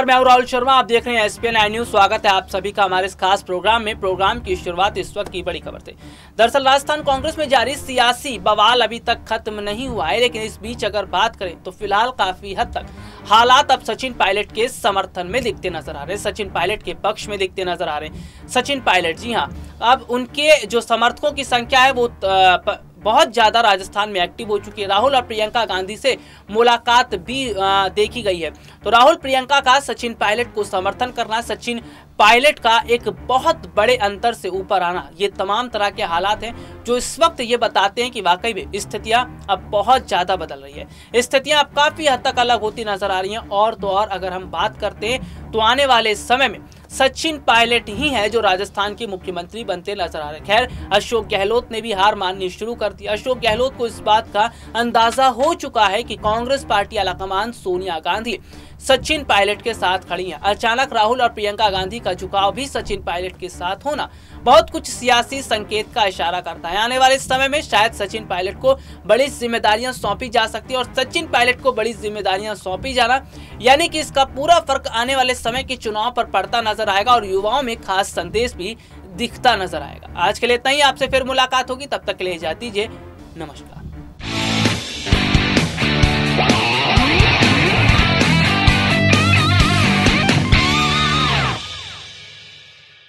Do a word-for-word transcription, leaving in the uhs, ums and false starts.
नमस्कार, मैं हूं राहुल शर्मा। आप देख रहे हैं एसपीएन नाइन न्यूज। स्वागत है आप सभी का हमारे इस खास प्रोग्राम में। प्रोग्राम की शुरुआत इस वक्त की बड़ी खबर से। दरअसल राजस्थान कांग्रेस में जारी सियासी बवाल अभी तक खत्म नहीं हुआ है, लेकिन इस बीच अगर बात करें तो फिलहाल काफी हद तक हालात अब सचिन पायलट के समर्थन में दिखते नजर आ रहे हैं, सचिन पायलट के पक्ष में दिखते नजर आ रहे हैं। सचिन पायलट, जी हाँ, अब उनके जो समर्थकों की संख्या है वो बहुत ज्यादा राजस्थान में एक्टिव हो चुकी है। राहुल और प्रियंका गांधी से मुलाकात भी आ, देखी गई है। तो राहुल प्रियंका का सचिन पायलट को समर्थन करना, सचिन पायलट का एक बहुत बड़े अंतर से ऊपर आना, ये तमाम तरह के हालात हैं जो इस वक्त ये बताते हैं कि वाकई में स्थितियां अब बहुत ज्यादा बदल रही है। स्थितियां अब काफी हद तक अलग होती नजर आ रही हैं। और तो और अगर हम बात करते हैं तो आने वाले समय में सचिन पायलट ही है जो राजस्थान के मुख्यमंत्री बनते नजर आ रहे हैं। खैर, अशोक गहलोत ने भी हार माननी शुरू कर दी। अशोक गहलोत को इस बात का अंदाजा हो चुका है कि कांग्रेस पार्टी आलाकमान सोनिया गांधी सचिन पायलट के साथ खड़ी हैं। अचानक राहुल और प्रियंका गांधी का झुकाव भी सचिन पायलट के साथ होना बहुत कुछ सियासी संकेत का इशारा करता है। आने वाले समय में शायद सचिन पायलट को बड़ी जिम्मेदारियां सौंपी जा सकती है, और सचिन पायलट को बड़ी जिम्मेदारियां सौंपी जाना यानी कि इसका पूरा फर्क आने वाले समय के चुनाव पर पड़ता नजर आएगा और युवाओं में खास संदेश भी दिखता नजर आएगा। आज के लिए इतना ही। आपसे फिर मुलाकात होगी, तब तक के लिए इजाजत दीजिए। नमस्कार।